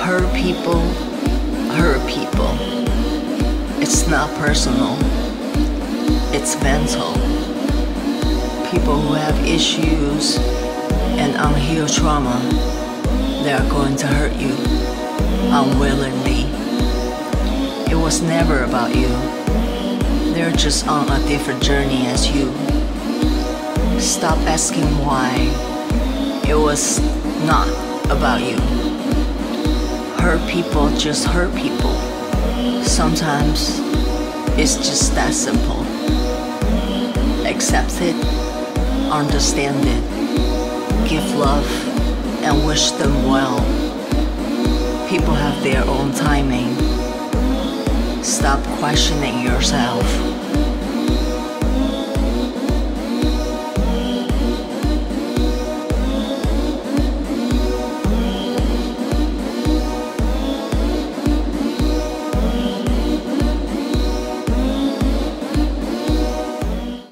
Hurt people hurt people. It's not personal, it's mental. People who have issues and unhealed trauma, they are going to hurt you unwillingly. It was never about you. They're just on a different journey as you. Stop asking why. It was not about you. Hurt people just hurt people. Sometimes it's just that simple. Accept it, understand it, give love, and wish them well. People have their own timing. Stop questioning yourself.